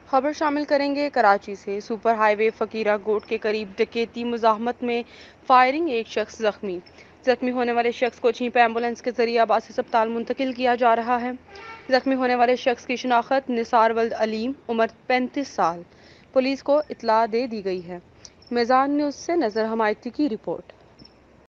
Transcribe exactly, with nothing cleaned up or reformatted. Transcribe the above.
खबर शामिल करेंगे कराची से। सुपर हाईवे फकीरा गोट के करीब डकैती मुजाहमत में फायरिंग, एक शख्स जख्मी। जख्मी होने वाले शख्स को चीप एम्बुलेंस के जरिए अब्बासी अस्पताल मुंतकिल किया जा रहा है। जख्मी होने वाले शख्स की शिनाख्त निसार वल्द अलीम, उम्र पैंतीस साल, पुलिस को इतला दे दी गई है। मैजान न्यूज़ से नजर हमायती की रिपोर्ट।